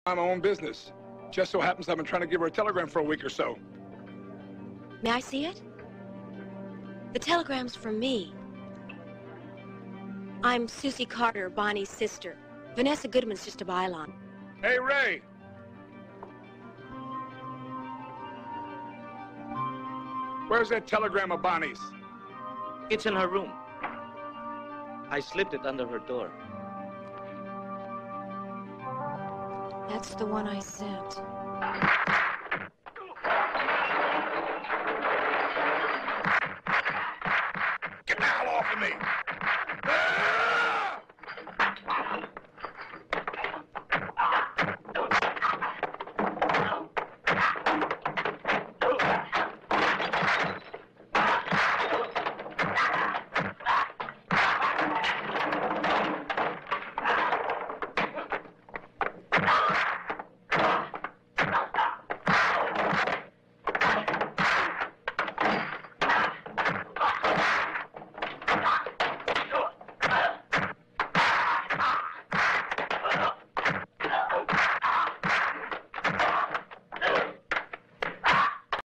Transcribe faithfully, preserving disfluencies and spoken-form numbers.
my own business. Just so happens I've been trying to give her a telegram for a week or so. May I see it? The telegram's from me. I'm Susie Carter, Bonnie's sister. Vanessa Goodman's just a byline. Hey, Ray! Where's that telegram of Bonnie's? It's in her room. I slipped it under her door. That's the one I sent. Get the hell off of me!